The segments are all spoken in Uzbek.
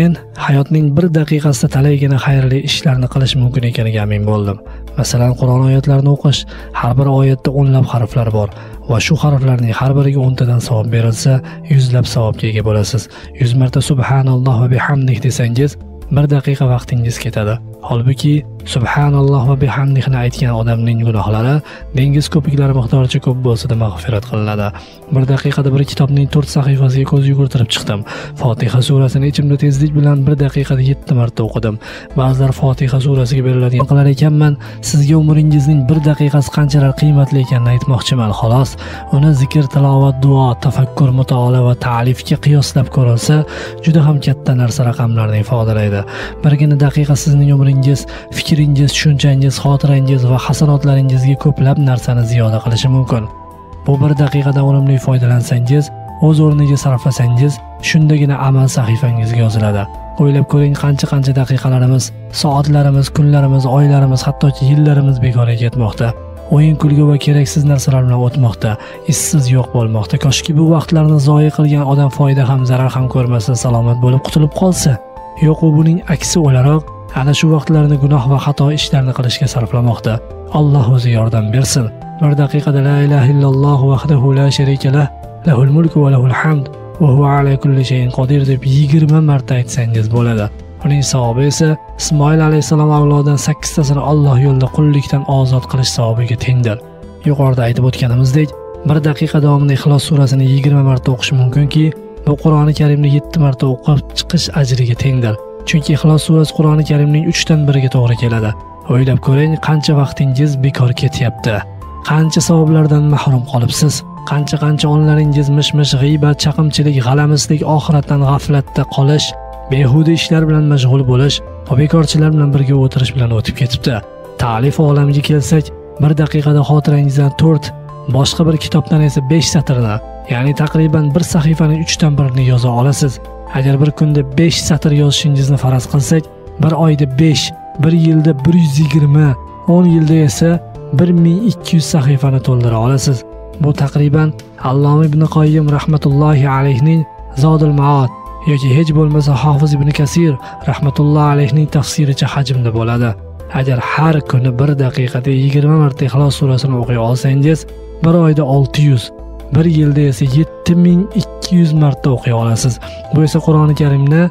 Men hayotning bir daqiqasida talaygina xayrli ishlarni qilish mumkin ekaniga amin bo'ldim. Masalan, Qur'on oyatlarini o'qish. Har bir oyatda o'nlab harflar bor va shu harflarning har biriga 10 tadan savob berilsa, 100 lab savobga ega bo'lasiz. 100 marta subhanalloh va bihamdih desangiz, 1 daqiqa vaqtingiz ketadi. Holbuki subhanalloh va bihamdihni aytgan odamning gunohlari dengiz ko'piklari miqdoricha ko'p bo'lsa-da mag'firat qilinadi. 1 daqiqada bir kitobning 4 sahifasiga ko'z yugurtirib chiqdim. Fotiha surasini ichimda tezlik bilan 1 daqiqada 7 marta o'qidim. Ba'zilar Fotiha surasiga beriladigan qilar ekanman. Sizga umringizning 1 daqiqasi qanchalar qiymatli ekanini aytmoqchiman, xolos. Uni zikr, tilovat, duo, tafakkur, mutolaa va ta'lifga qiyoslab ko'rilsa, juda ham katta narsa raqamlarni ifodalaydi. Birgina daqiqa sizning umringiz, fikringiz, tushunchangiz, xotirangiz va hasanotlaringizga ko'plab narsani ziyoda qilishi mumkin. Bu 1 daqiqadan unumli foydalansangiz, o'z o'rniga sarflasangiz, shundagina amal sahifangizga yoziladi. O'ylab ko'ring, qancha daqiqalarimiz, soatlarimiz, kunlarimiz, oylarimiz, hattoki yillarimiz bekorga ketmoqda. O'yin, kulgi va keraksiz narsalar bilan o'tmoqda, issiz yo'q bo'lmoqda. Koshki bu vaqtlarni zoya qilgan odam foyda ham, zarar ham ko'rmasa, salomat bo'lib qutulib qolsa. Yo'q, u buning aksi o'laroq ana shu vaqtlarni gunoh va xato ishlarni qilishga sarflamoqda. Alloh o'zi yordam bersin. 1 daqiqada la ilaha illalloh vahdahu la sharika lah, lahul mulku va lahul hamd va huva ala kulli shay'in qodir deb 20 marta aytsangiz bo'ladi. Uning savobi esa Ismoil alayhisalom avlodidan 8 tasini Alloh yo'lida qullikdan ozod qilish savobiga tengdir. Yuqorida aytib o'tganimizdek, 1 daqiqa davomida Ixlos surasini 20 marta o'qish mumkinki, bu Qur'oni Karimni 7 marta o'qib chiqish ajriga tengdir. Chunki Ixlos surasi Qur'oni Karimning 3 dan 1 ga to'g'ri keladi. O'ylab ko'ring, qancha vaqtingiz bekor ketyapti. Qancha savoblardan mahrum qolibsiz. Qancha onlaringiz mish-mish, g'iybat, chaqimchilik, g'alamislik, oxiratdan g'aflatda qolish, behuda ishlar bilan mashg'ul bo'lish va bekorchilar bilan birga o'tirish bilan o'tib ketibdi. Ta'lif olamiga kelsak, 1 daqiqada xotirangizdan 4, boshqa bir kitobdan esa 5 satrni, ya'ni taqriban 1 sahifaning 3 dan 1ni yoza olasiz. Agar bir kunda 5 satr yozishingizni faraz qilsak, bir oyda 5, bir yilda 120, 10 yilda esa 1200 sahifani to'ldira olasiz. Bu taqriban Alloma ibn Qoyyim rahmatullohi alayhining Zodul Ma'od yoki hech bo'lmasa Hofiz ibn Kasir rahmatullohi alayhining tafsiricha hajmda bo'ladi. Agar har kuni 1 daqiqada 20 marta Ixlos surasini o'qiy olsangiz, bir oyda 600, bir yilda esa 7200 marta o'qiy olasiz. Bu esa Qur'oni Karimni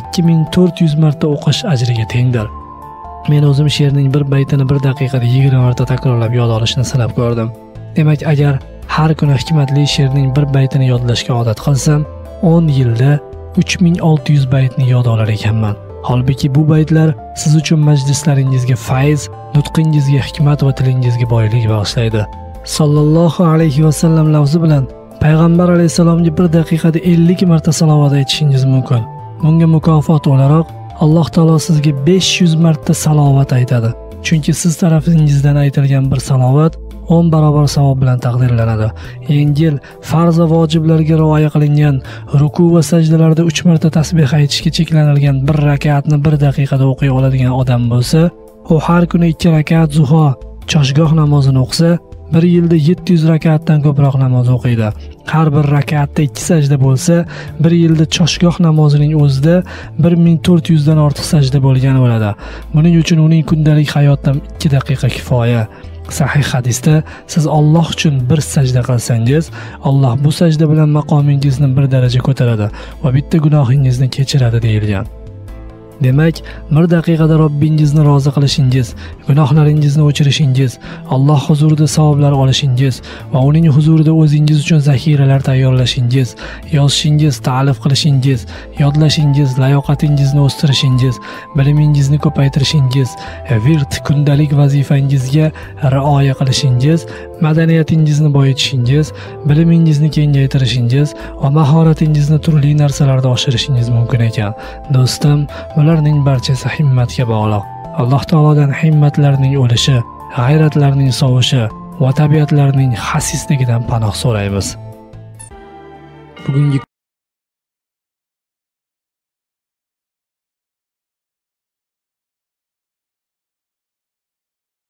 2400 marta o'qish ajriga tengdir. Men o'zim she'rning bir baytini 1 daqiqada 20 marta takrorlab yod olishni sinab ko'rdim. Demak, agar har kuni hikmatli she'rning bir baytini yodlashga odat qilsam, 10 yilda 3600 baytni yod olar ekanman. Holbuki bu baytlar siz uchun majlislaringizga fayz, nutqingizga hikmat va tilingizga boylik bag'ishlaydi. Sallallohu alayhi va sallam lafzi bilan payg'ambar alayhisalomga 1 daqiqada 50 marta salovat aytishingiz mumkin. Bunga mukofot o'laroq Alloh taolo sizga 500 marta salovat aytadi. Chunki siz tarafingizdan aytilgan bir salovat 10 barobar savob bilan taqdirlanadi. Yengil farz va vojiblarga rioya qilingan, ruku va sajdalarda 3 marta tasbih aytishga cheklanilgan bir rakatni 1 daqiqada o'qiy oladigan odam bo'lsa, u har kuni 2 rakat zuho, choshgoh namozini o'qisa, 1 yilda 700 rakatdan ko'proq namoz o'qiydi. Har bir rakatda 2 sajda bo'lsa, 1 yilda choshgoh namozining o'zida 1400 dan ortiq sajda bo'lgan bo'ladi. Buning uchun uning kundalik hayotdan 2 daqiqa kifoya. Sahih hadisda siz Alloh uchun bir sajda qilsangiz, Alloh bu sajda bilan maqomingizni bir daraja ko'taradi va bitta gunohingizni kechiradi deyilgan. Demak, 1 daqiqada Robbingizni rozi qilishingiz, gunohlaringizni o'chirishingiz, Alloh huzurida savoblar olishingiz va uning huzurida o'zingiz uchun zaxiralar tayyorlashingiz, yozishingiz, ta'lif qilishingiz, yodlashingiz, layoqatingizni o'stirishingiz, bilimingizni ko'paytirishingiz, virt kundalik vazifangizga rioya qilishingiz, madaniyatingizni boyitishingiz, bilimingizni kengaytirishingiz va mahoratingizni turli narsalarda oshirishingiz mumkin ekan. Do'stim, ularning barchasi himmatga bog'liq. Alloh taolodan himmatlarning o'lishi, g'ayratlarning sovishi va tabiatlarning xasisligidan panoh so'raymiz. Bugungi